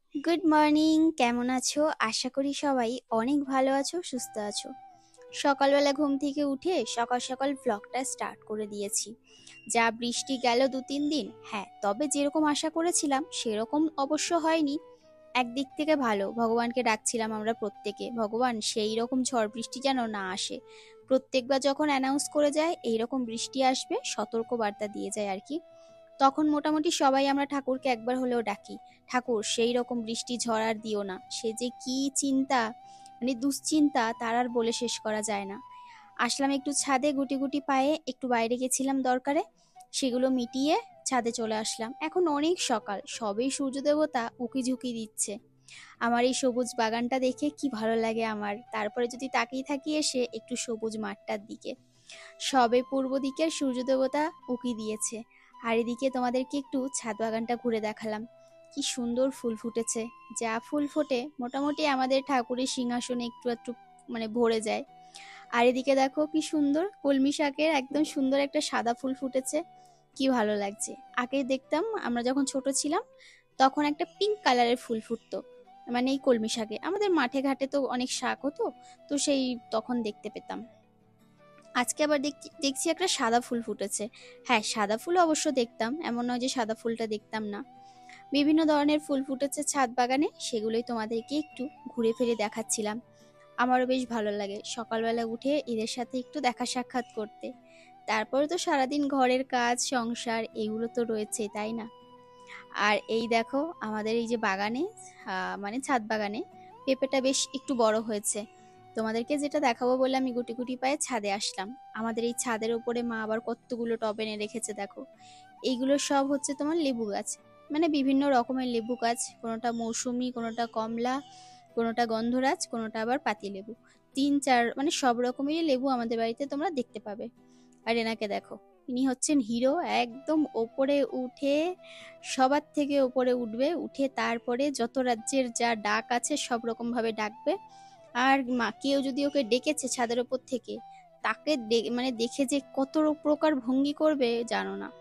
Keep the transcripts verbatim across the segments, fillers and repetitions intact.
Good morning, কেমন আছো? আশা করি সবাই অনেক ভালো আছো, সুস্থ আছো। সকালবেলা ঘুম থেকে উঠে সকাল সকাল ভ্লগটা স্টার্ট করে দিয়েছি। যা বৃষ্টি গেল দু তিন দিন, হ্যাঁ, তবে যেরকম আশা করেছিলাম সেরকম অবশ্য হয়নি। একদিক থেকে ভালো, ভগবানকে ডাকছিলাম আমরা প্রত্যেকে, ভগবান সেই রকম ঝড় বৃষ্টি যেন না আসে। প্রত্যেকবার যখন অ্যানাউন্স করে যায় এইরকম বৃষ্টি আসবে, সতর্ক বার্তা দিয়ে যায় আর কি, তখন মোটামুটি সবাই আমরা ঠাকুরকে একবার হলেও ডাকি, ঠাকুর সেই রকম বৃষ্টি ঝড় আর দিও না। সে যে কি চিন্তা, মানে দুশ্চিন্তা, তার আর বলে শেষ করা যায় না। আসলাম একটু ছাদে, গুটি গুটি পায়ে একটু বাইরে গেছিলাম দরকারে, সেগুলো মিটিয়ে ছাদে চলে আসলাম। এখন অনেক সকাল, সবেই সূর্য দেবতা উকি ঝুঁকি দিচ্ছে। আমার এই সবুজ বাগানটা দেখে কি ভালো লাগে আমার। তারপরে যদি তাকিয়ে থাকি এসে একটু সবুজ মাঠটার দিকে, সবে পূর্ব দিকের সূর্য দেবতা উকি দিয়েছে। আর এদিকে তোমাদেরকে একটু ছাদ বাগানটা ঘুরে দেখালাম। কি সুন্দর ফুল ফুটেছে। যা ফুল ফোটে মোটামুটি আমাদের ঠাকুরের সিংহাসনে একটু একটু মানে ভরে যায়। আর এদিকে দেখো কি সুন্দর কলমি শাকের একদম সুন্দর একটা সাদা ফুল ফুটেছে। কি ভালো লাগছে। আগে দেখতাম আমরা যখন ছোট ছিলাম, তখন একটা পিঙ্ক কালারের ফুল ফুটতো, মানে এই কলমি শাকে। আমাদের মাঠে ঘাটে তো অনেক শাক হতো, তো সেই তখন দেখতে পেতাম। আজকে আবার দেখছি দেখছি একটা সাদা ফুল ফুটেছে। হ্যাঁ, সাদা ফুল অবশ্য দেখতাম, এমন নয় যে সাদা ফুলটা দেখতাম না। বিভিন্ন ধরনের ফুল ফুটেছে ছাদ বাগানে, সেগুলোই তোমাদেরকে একটু ঘুরে ফিরে দেখাচ্ছিলাম। আমারও বেশ ভালো লাগে সকালবেলা উঠে এদের সাথে একটু দেখা সাক্ষাৎ করতে। তারপরে তো সারাদিন ঘরের কাজ সংসার এগুলো তো রয়েছে, তাই না? আর এই দেখো আমাদের এই যে বাগানে, আহ, মানে ছাদ বাগানে পেঁপেটা বেশ একটু বড় হয়েছে। তোমাদেরকে যেটা দেখাবো বলে আমি গুটি গুটি পায়ে ছাদে আসলাম। আমাদের এই ছাদের উপরে মা আবার কতগুলো টব এনে রেখেছে দেখো। এইগুলো সব হচ্ছে তোমার লেবু গাছ, মানে বিভিন্ন রকমের লেবু গাছ, কোনোটা মৌসুমী, কোনোটা কমলা, কোনোটা গন্ধরাজ, কোনোটা আবার পাতিলেবু। তিন চার মানে সব রকমেরই লেবু আমাদের বাড়িতে তোমরা দেখতে পাবে। আর এনাকে দেখো, ইনি হচ্ছেন হিরো। একদম ওপরে উঠে, সবার থেকে ওপরে উঠবে, উঠে তারপরে যত রাজ্যের যা ডাক আছে সব রকম ভাবে ডাকবে। আর মা কেউ যদি ওকে ডেকেছে ছাদের ওপর থেকে, তাকে দে- মানে দেখে যে কত প্রকার ভঙ্গি করবে জানো না।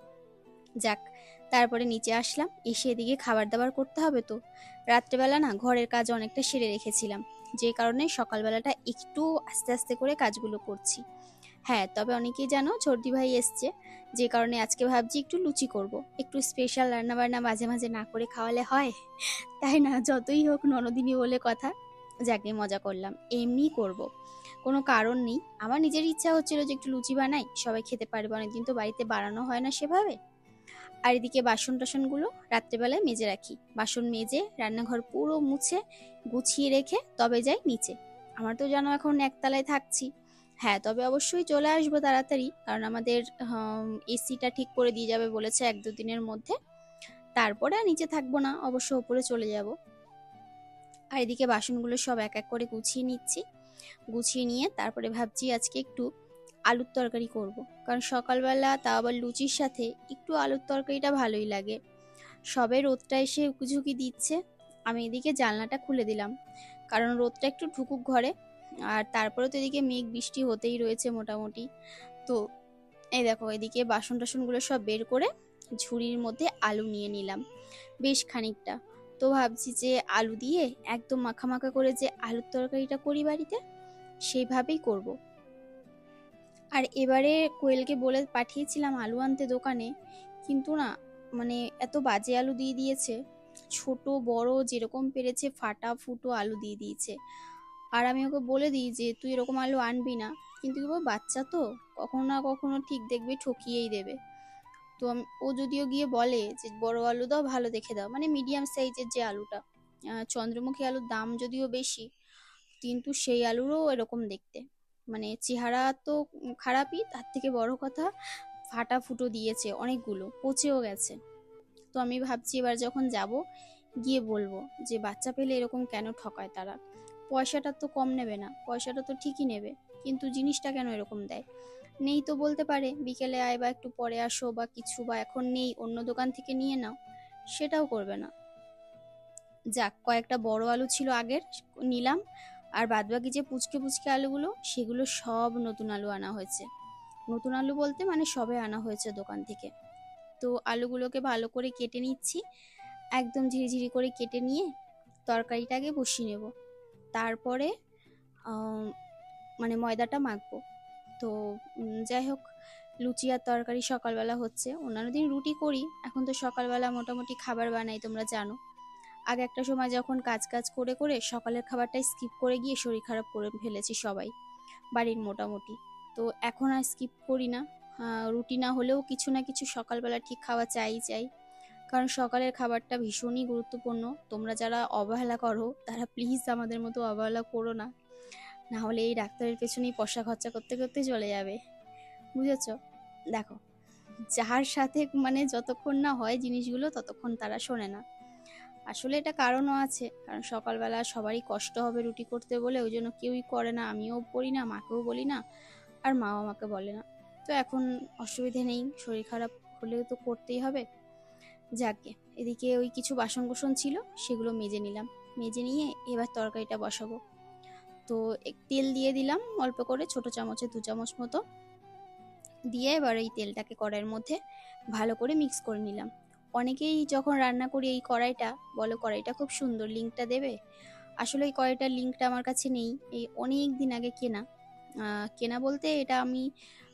যাক, তারপরে নিচে আসলাম, এসে এদিকে খাবার দাবার করতে হবে তো। রাত্রেবেলা না ঘরের কাজ অনেকটা সেরে রেখেছিলাম, যে কারণে সকালবেলাটা একটু আস্তে আস্তে করে কাজগুলো করছি। হ্যাঁ, তবে অনেকেই জানো ছোটদি ভাই এসছে, যে কারণে আজকে ভাবছি একটু লুচি করব। একটু স্পেশাল রান্না বান্না মাঝে মাঝে না করে খাওয়ালে হয়, তাই না? যতই হোক ননদিনী বলে কথা। যাকে মজা করলাম, এমনি করব, কোনো কারণ নেই। আমার নিজের ইচ্ছা হচ্ছিল যে একটু লুচি বানাই, সবাই খেতে পারবে, অনেকদিন তো বাড়িতে বানানো হয় না সেভাবে। আর এদিকে বাসন টাসনগুলো রাত্রেবেলায় মেজে রাখি, বাসন মেজে রান্নাঘর পুরো মুছে গুছিয়ে রেখে তবে যাই নিচে। আমার তো জানো এখন একতলায় থাকছি। হ্যাঁ, তবে অবশ্যই চলে আসবো তাড়াতাড়ি, কারণ আমাদের এসিটা ঠিক করে দিয়ে যাবে বলেছে এক দু দিনের মধ্যে। তারপরে আর নিচে থাকবো না, অবশ্য ওপরে চলে যাব। আর এদিকে বাসনগুলো সব এক এক করে গুছিয়ে নিচ্ছি। গুছিয়ে নিয়ে তারপরে ভাবছি আজকে একটু আলুর তরকারি করব, কারণ সকালবেলা তা আবার লুচির সাথে একটু আলুর তরকারিটা ভালোই লাগে। সবে রোদটা এসে উকিঝুঁকি দিচ্ছে, আমি এদিকে জানলাটা খুলে দিলাম, কারণ রোদটা একটু ঢুকুক ঘরে। আর তারপরে তো এদিকে মেঘ বৃষ্টি হতেই রয়েছে মোটামুটি। তো এই দেখো এদিকে বাসন টাসনগুলো সব বের করে ঝুড়ির মধ্যে আলু নিয়ে নিলাম বেশ খানিকটা। তো ভাবছি যে আলু দিয়ে একদম মাখা মাখা করে যে আলুর তরকারিটা করি বাড়িতে, সেইভাবেই করব। আর এবারে কোয়েলকে বলে পাঠিয়েছিলাম আলু আনতে দোকানে, কিন্তু না, মানে এত বাজে আলু দিয়ে দিয়েছে। ছোট বড় যেরকম পেরেছে ফাটা ফুটো আলু দিয়ে দিয়েছে। আর আমি ওকে বলে দিই যে তুই এরকম আলু আনবি না, কিন্তু কি বলবো, বাচ্চা তো, কখনো না কখনো ঠিক দেখবে ঠকিয়েই দেবে। তো আমি- ও যদিও গিয়ে বলে যে বড় আলু দাও, ভালো দেখে দাও, মানে মিডিয়াম সাইজের যে আলুটা। আহ, চন্দ্রমুখী আলুর দাম যদিও বেশি, কিন্তু সেই আলুরও এরকম দেখতে, মানে চেহারা তো খারাপই, তার থেকে বড় কথা ফাটা ফুটো দিয়েছে, অনেকগুলো পচেও গেছে। তো আমি ভাবছি এবার যখন যাব, গিয়ে বলবো যে বাচ্চা পেলে এরকম কেন ঠকায় তারা। পয়সাটা তো কম নেবে না, পয়সাটা তো ঠিকই নেবে, কিন্তু জিনিসটা কেন এরকম দেয়। নেই তো বলতে পারে বিকেলে আয় বা একটু পরে আসো বা কিছু, বা এখন নেই অন্য দোকান থেকে নিয়ে নাও, সেটাও করবে না। যাক, কয়েকটা বড় আলু ছিল আগের, নিলাম। আর বাদবাকি যে পুচকে পুচকে আলুগুলো, সেগুলো সব নতুন আলু আনা হয়েছে। নতুন আলু বলতে মানে সবে আনা হয়েছে দোকান থেকে। তো আলুগুলোকে ভালো করে কেটে নিচ্ছি। একদম ঝিরিঝিরি করে কেটে নিয়ে তরকারিটাকে বসিয়ে নেব। তারপরে মানে ময়দাটা মাখবো। তো যাই হোক, লুচি আর তরকারি সকালবেলা হচ্ছে। অন্যান্য দিন রুটি করি, এখন তো সকালবেলা মোটামুটি খাবার বানাই, তোমরা জানো। আগে একটা সময় যখন কাজ কাজ করে করে সকালের খাবারটাই স্কিপ করে গিয়ে শরীর খারাপ করে ফেলেছি সবাই বাড়ির মোটামুটি। তো এখন আর স্কিপ করি না, রুটি না হলেও কিছু না কিছু সকালবেলা ঠিক খাওয়া চাই চাই কারণ সকালের খাবারটা ভীষণই গুরুত্বপূর্ণ। তোমরা যারা অবহেলা করো তারা প্লিজ আমাদের মতো অবহেলা করো না, না হলে এই ডাক্তারের পেছনেই পয়সা খরচা করতে করতে চলে যাবে, বুঝেছ? দেখো, যার সাথে মানে যতক্ষণ না হয় জিনিসগুলো ততক্ষণ তারা শোনে না। আসলে এটা কারণও আছে, কারণ সকালবেলা সবারই কষ্ট হবে রুটি করতে বলে, ওই জন্য কেউই করে না। আমিও করি না, মাকেও বলি না, আর মাও আমাকে বলে না। তো এখন অসুবিধে নেই, শরীর খারাপ হলেও তো করতেই হবে। যাকে এদিকে ওই কিছু বাসন কোসন ছিল সেগুলো মেজে নিলাম, মেজে নিয়ে এবার তরকারিটা বসাবো। তো তেল দিয়ে দিলাম অল্প করে, ছোট চামচে দু চামচ মতো দিয়ে এবার এই তেলটাকে কড়াইয়ের মধ্যে ভালো করে মিক্স করে নিলাম। অনেকেই যখন রান্না করি এই কড়াইটা বলো কড়াইটা খুব সুন্দর, লিঙ্কটা দেবে। আসলে এই কড়াইটার লিঙ্কটা আমার কাছে নেই, এই অনেক দিন আগে কেনা। কেনা বলতে এটা আমি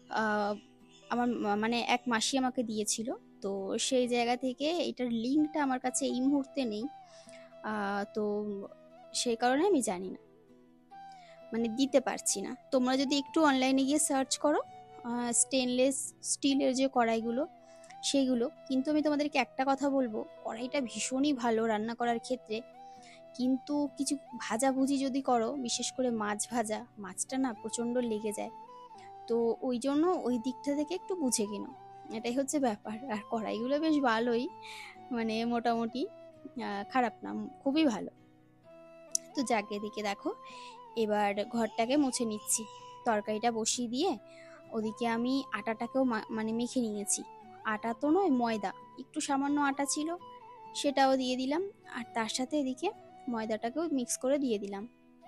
আমার মানে এক মাসি আমাকে দিয়েছিল, তো সেই জায়গা থেকে এটার লিঙ্কটা আমার কাছে এই মুহূর্তে নেই। তো সেই কারণে আমি জানি না, মানে দিতে পারছি না। তোমরা যদি একটু অনলাইনে গিয়ে সার্চ করো স্টেনলেস স্টিলের যে কড়াইগুলো সেইগুলো, কিন্তু আমি তোমাদেরকে একটা কথা বলবো, কড়াইটা ভীষণই ভালো রান্না করার ক্ষেত্রে, কিন্তু কিছু ভাজাভুজি যদি করো, বিশেষ করে মাছ ভাজা, মাছটা না প্রচণ্ড লেগে যায়। তো ওই জন্য ওই দিকটা থেকে একটু বুঝে কিনো, এটাই হচ্ছে ব্যাপার। আর কড়াইগুলো বেশ ভালোই, মানে মোটামুটি খারাপ না, খুবই ভালো। তো যাকে এদিকে দেখো এবার ঘরটাকে মুছে নিচ্ছি, তরকারিটা বসিয়ে দিয়ে ওদিকে আমি আটাটাকেও মানে মেখে নিয়েছি। আটা তো নয়, ময়দা, একটু সামান্য আটা ছিল সেটাও দিয়ে দিলাম, আর তার সাথে এদিকে ময়দাটাকেও মিক্স করে দিয়ে দিলাম।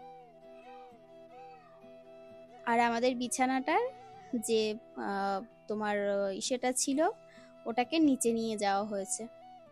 আর আমাদের বিছানাটার যে তোমার সেটা ছিল ওটাকে নিচে নিয়ে যাওয়া হয়েছে,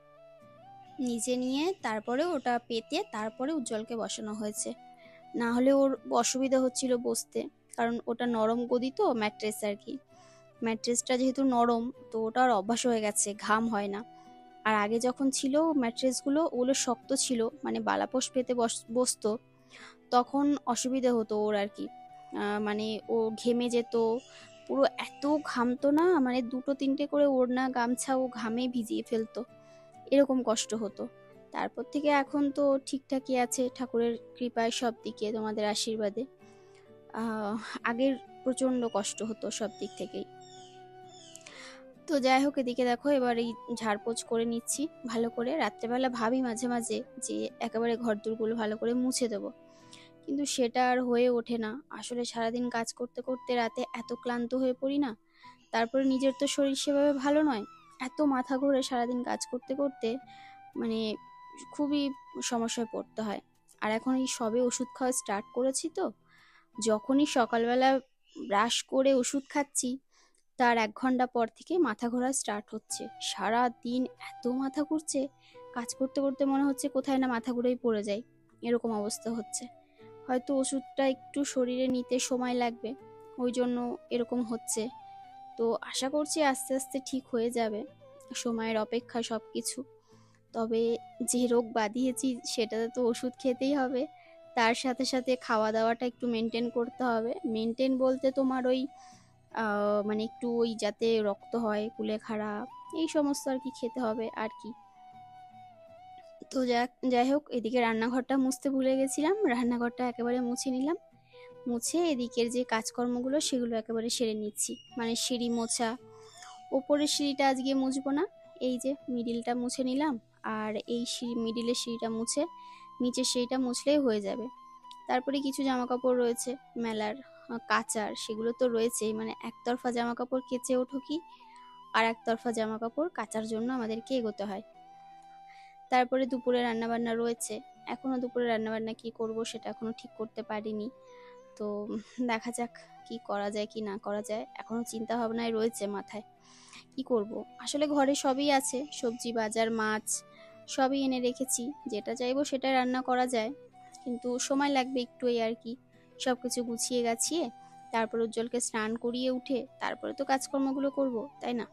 নিচে নিয়ে তারপরে ওটা পেতে তারপরে উজ্জ্বলকে বসানো হয়েছে। না হলে ওর অসুবিধা হচ্ছিল বসতে, কারণ ওটা নরম গদি তো ম্যাট্রেস আর কি, ম্যাট্রেসটা যেহেতু নরম তো ওটা আর অভ্যাস হয়ে গেছে, ঘাম হয় না। আর আগে যখন ছিল ম্যাট্রেসগুলো ওগুলো শক্ত ছিল, মানে বালাপোষ পেতে বসতো, তখন অসুবিধা হতো ওর আর কি, মানে ও ঘেমে যেত পুরো, এত ঘামতো না, মানে দুটো তিনটে করে ওড়না গামছা ও ঘামে ভিজিয়ে ফেলতো, এরকম কষ্ট হতো। তারপর থেকে এখন তো ঠিকঠাকই আছে ঠাকুরের কৃপায়, সব দিকে তোমাদের আশীর্বাদে। আগের প্রচণ্ড কষ্ট হতো সব দিক থেকেই। তো যাই হোক, এদিকে দেখো এবার এই ঝাড়পোছ করে নিচ্ছি ভালো করে। রাত্রেবেলা ভাবি মাঝে মাঝে যে একেবারে ঘর দোরগুলো ভালো করে মুছে দেবো, কিন্তু সেটা আর হয়ে ওঠে না। আসলে সারাদিন কাজ করতে করতে রাতে এত ক্লান্ত হয়ে পড়ি না, তারপরে নিজের তো শরীর সেভাবে ভালো নয়, এত মাথা ঘুরে সারাদিন কাজ করতে করতে, মানে খুবই সমস্যায় পড়তে হয়। আর এখন এই সবে ওষুধ খাওয়া স্টার্ট করেছি, তো যখনই সকালবেলা ব্রাশ করে ওষুধ খাচ্ছি তার এক ঘন্টা পর থেকে মাথা ঘোরা স্টার্ট হচ্ছে। সারা দিন এত মাথা ঘুরছে, কাজ করতে করতে মনে হচ্ছে কোথায় না মাথা ঘুরেই পড়ে যায়, এরকম অবস্থা হচ্ছে। হয়তো ওষুধটা একটু শরীরে নিতে সময় লাগবে, ওই জন্য এরকম হচ্ছে। তো আশা করছি আস্তে আস্তে ঠিক হয়ে যাবে, সময়ের অপেক্ষা সব কিছু। তবে যে রোগ বাঁধিয়েছি সেটাতে তো ওষুধ খেতেই হবে, তার সাথে সাথে খাওয়া দাওয়াটা একটু মেনটেন করতে হবে। মেনটেন বলতে তোমার ওই মানে একটু ওই যাতে রক্ত হয়, কুলেখাড়া, এই সমস্ত আর কি খেতে হবে আর কি। তো যাই হোক, এদিকে রান্নাঘরটা মুছতে ভুলে গেছিলাম, রান্নাঘরটা একেবারে মুছে নিলাম। মুছে এদিকের যে কাজকর্মগুলো সেগুলো একেবারে সেরে নিচ্ছি, মানে সিঁড়ি মোছা। ওপরের সিঁড়িটা আজকে মুছবো না, এই যে মিডিলটা মুছে নিলাম, আর এই সিঁড়ি মিডিলের সিঁড়িটা মুছে নিচের সিঁড়িটা মুছলেই হয়ে যাবে। তারপরে কিছু জামা কাপড় রয়েছে মেলার কাচার, সেগুলো তো রয়েছেই, মানে একতরফা জামা কাপড় কেচে ওঠো কি, আর একতরফা জামা কাপড় কাচার জন্য আমাদেরকে এগোতে হয়। তারপরে দুপুরে রান্নাবান্না রয়েছে, এখনো দুপুরে রান্নাবান্না কি করব সেটা এখনো ঠিক করতে পারিনি। তো দেখা যাক কি করা যায় কি না করা যায়, এখনো চিন্তা ভাবনায় রয়েছে মাথায় কি করব। আসলে ঘরে সবই আছে, সবজি বাজার, মাছ, সবই এনে রেখেছি, যেটা চাইবো সেটা রান্না করা যায়, কিন্তু সময় লাগবে একটু, এই আর কি। সব কিছু গুছিয়ে গাছিয়ে তারপর উজ্জ্বলকে স্নান করিয়ে উঠে তারপরে তো কাজকর্মগুলো করব, তাই না?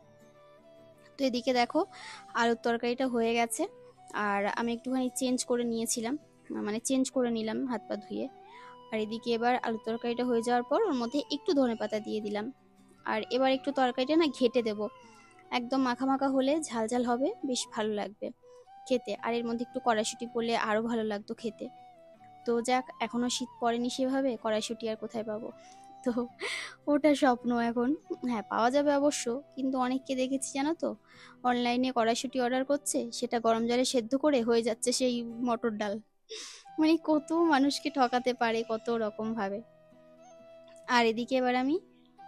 তো এদিকে দেখো আলুর তরকারিটা হয়ে গেছে, আর আমি একটুখানি চেঞ্জ করে নিয়েছিলাম, মানে চেঞ্জ করে নিলাম হাত পা ধুয়ে। আর এদিকে এবার আলুর তরকারিটা হয়ে যাওয়ার পর ওর মধ্যে একটু ধনেপাতা দিয়ে দিলাম। আর এবার একটু তরকারিটা না ঘেটে দেব, একদম মাখা মাখা হলে ঝাল ঝাল হবে, বেশ ভালো লাগবে খেতে। আর এর মধ্যে একটু কড়াইশুঁটি পড়লে আরও ভালো লাগতো খেতে। তো যাক, এখনও শীত পড়েনি সেভাবে, কড়াইশুঁটি আর কোথায় পাবো, তো ওটা স্বপ্ন এখন। হ্যাঁ, পাওয়া যাবে অবশ্য, কিন্তু অনেককে দেখেছি জানো তো, অনলাইনে কড়াইশুঁটি অর্ডার করছে, সেটা গরম জলে সেদ্ধ করে হয়ে যাচ্ছে সেই মটর ডাল। মানে কত মানুষকে ঠকাতে পারে কত রকম ভাবে। আর এদিকে এবার আমি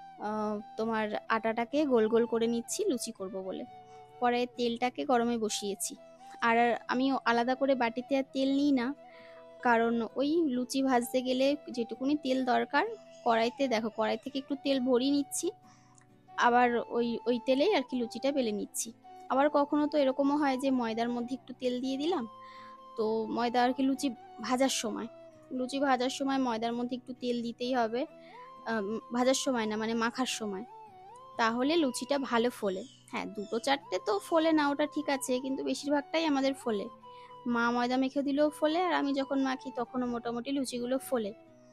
তোমার আটাটাকে গোল গোল করে নিচ্ছি লুচি করব বলে। পরে তেলটাকে গরমে বসিয়েছি, আর আমি আলাদা করে বাটিতে আর তেল নিই না, কারণ ওই লুচি ভাজতে গেলে যেটুকুনি তেল দরকার, কড়াইতে দেখো কড়াই থেকে একটু তেল ভরিয়ে নিচ্ছি, আবার ওই ওই তেলেই আর কি লুচিটা বেলে নিচ্ছি। আবার কখনো তো এরকমও হয় যে ময়দার মধ্যে একটু তেল দিয়ে দিলাম, তো ময়দা আর কি লুচি ভাজার সময় লুচি ভাজার সময় ময়দার মধ্যে একটু তেল দিতেই হবে, ভাজার সময় না মানে মাখার সময়, তাহলে লুচিটা ভালো ফোলে। হ্যাঁ, দুটো চারটে তো ফোলে না, ওটা ঠিক আছে, কিন্তু বেশিরভাগটাই আমাদের ফোলে। মা ময়দা মেখে দিলেও ফোলে, আর আমি যখন মাখি তখনও মোটামুটি লুচিগুলো ফোলে।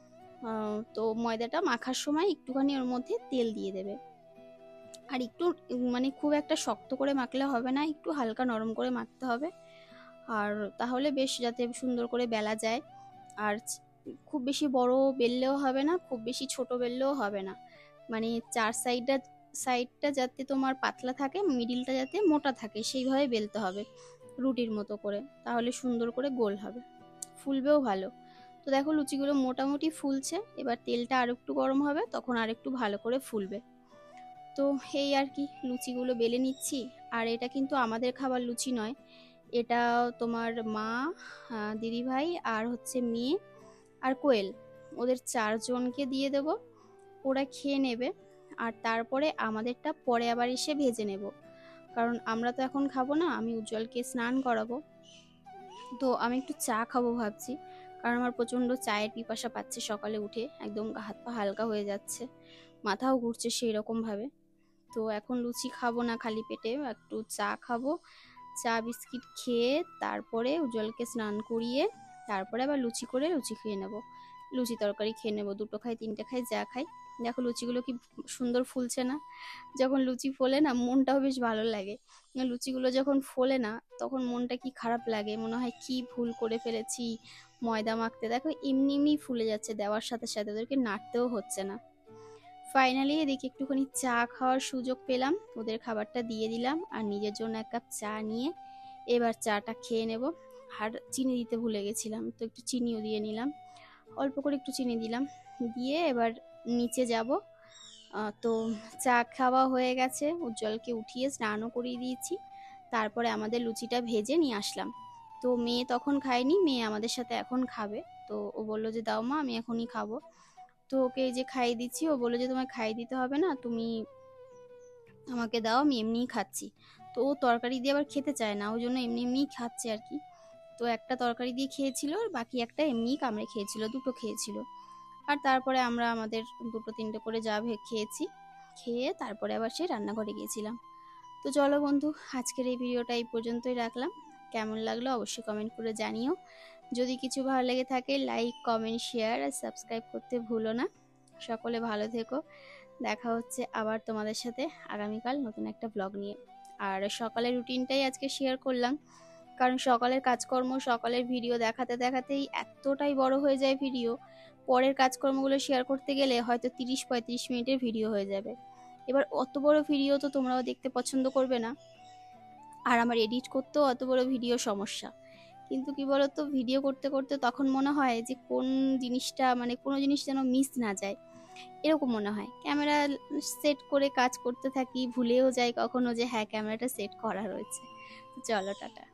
তো ময়দাটা মাখার সময় একটুখানি ওর মধ্যে তেল দিয়ে দেবে, আর একটু মানে খুব একটা শক্ত করে মাখলে হবে না, একটু হালকা নরম করে মাখতে হবে, আর তাহলে বেশ যাতে সুন্দর করে বেলা যায়। আর খুব বেশি বড় বেললেও হবে না, খুব বেশি ছোট বেললেও হবে না, মানে চার সাইডটা সাইডটা যাতে তোমার পাতলা থাকে, মিডিলটা যাতে মোটা থাকে, সেইভাবে বেলতে হবে রুটির মতো করে, তাহলে সুন্দর করে গোল হবে, ফুলবেও ভালো। তো দেখো লুচিগুলো মোটামুটি ফুলছে, এবার তেলটা আর একটু গরম হবে, তখন আর একটু ভালো করে ফুলবে। তো এই আর কি, লুচিগুলো বেলে নিচ্ছি। আর এটা কিন্তু আমাদের খাবার লুচি নয়, এটা তোমার মা, দিদিভাই আর হচ্ছে মেয়ে আর কোয়েল, ওদের চারজনকে দিয়ে দেব, ওরা খেয়ে নেবে, আর তারপরে আমাদেরটা পরে আবার এসে ভেজে নেব, কারণ আমরা তো এখন খাবো না, আমি উজ্জ্বলকে স্নান করাবো। তো আমি একটু চা খাবো ভাবছি, কারণ আমার প্রচণ্ড চায়ের পিপাসা পাচ্ছে, সকালে উঠে একদম হাত পা হালকা হয়ে যাচ্ছে, মাথাও ঘুরছে সেই রকমভাবে। তো এখন লুচি খাবো না খালি পেটে, একটু চা খাবো, চা বিস্কিট খেয়ে তারপরে উজ্জ্বলকে স্নান করিয়ে তারপরে আবার লুচি করে লুচি খেয়ে নেবো, লুচি তরকারি খেয়ে নেবো, দুটো খাই তিনটে খাই যা খাই। দেখো লুচিগুলো কি সুন্দর ফুলছে না, যখন লুচি ফোলে না মনটাও বেশ ভালো লাগে, লুচিগুলো যখন ফোলে না তখন মনটা কি খারাপ লাগে, মনে হয় কি ভুল করে ফেলেছি ময়দা মাখতে, দেখো এমনি এমনি ফুলে যাচ্ছে, দেওয়ার সাথে সাথে ওদেরকে নাড়তেও হচ্ছে না। ফাইনালি এদিকে একটুখানি চা খাওয়ার সুযোগ পেলাম, ওদের খাবারটা দিয়ে দিলাম, আর নিজের জন্য এক কাপ চা নিয়ে এবার চাটা খেয়ে নেব। আর চিনি দিতে ভুলে গেছিলাম, তো একটু চিনিও দিয়ে নিলাম, অল্প করে একটু চিনি দিলাম, দিয়ে এবার নিচে যাব। তো চা খাওয়া হয়ে গেছে, উজ্জ্বলকে উঠিয়ে স্নানও করিয়ে দিয়েছি, তারপরে আমাদের লুচিটা ভেজে নিয়ে আসলাম। তো মেয়ে তখন খায়নি, মেয়ে আমাদের সাথে এখন খাবে, তো ও বললো যে দাও মা আমি এখনই খাবো। তো ওকে এই যে খাইয়ে দিচ্ছি, ও বললো যে তোমায় খাইয়ে দিতে হবে না, তুমি আমাকে দাও আমি এমনিই খাচ্ছি। তো ও তরকারি দিয়ে আবার খেতে চায় না, ওই জন্য এমনি এমনিই খাচ্ছে আর কি। তো একটা তরকারি দিয়ে খেয়েছিল, আর বাকি একটা এমনিই কামড়ে খেয়েছিল, দুটো খেয়েছিল। আর তারপরে আমরা আমাদের দুটো তিনটে করে যা খেয়েছি, খেয়ে তারপরে আবার সেই রান্নাঘরে গিয়েছিলাম। তো চলো বন্ধু, আজকের এই ভিডিওটা এই পর্যন্তই রাখলাম, কেমন লাগলো অবশ্যই কমেন্ট করে জানিও, যদি কিছু ভালো লেগে থাকে লাইক কমেন্ট শেয়ার আর সাবস্ক্রাইব করতে ভুলো না। সকলে ভালো থেকো, দেখা হচ্ছে আবার তোমাদের সাথে আগামীকাল নতুন একটা ব্লগ নিয়ে। আর সকালের রুটিনটাই আজকে শেয়ার করলাম, কারণ সকালের কাজকর্ম সকালের ভিডিও দেখাতে দেখাতেই এতটাই বড় হয়ে যায় ভিডিও, পরের কাজকর্মগুলো শেয়ার করতে গেলে হয়তো তিরিশ পঁয়ত্রিশ মিনিটের ভিডিও হয়ে যাবে। এবার অত বড় ভিডিও তো তোমরাও দেখতে পছন্দ করবে না, আর আমার এডিট করতেও অত বড় ভিডিও সমস্যা। কিন্তু কি বলতো, ভিডিও করতে করতে তখন মনে হয় যে কোন জিনিসটা মানে কোনো জিনিস যেন মিস না যায়, এরকম মনে হয়। ক্যামেরা সেট করে কাজ করতে থাকি, ভুলেও যাই কখনো যে হ্যাঁ ক্যামেরাটা সেট করা রয়েছে। চলো টাটা।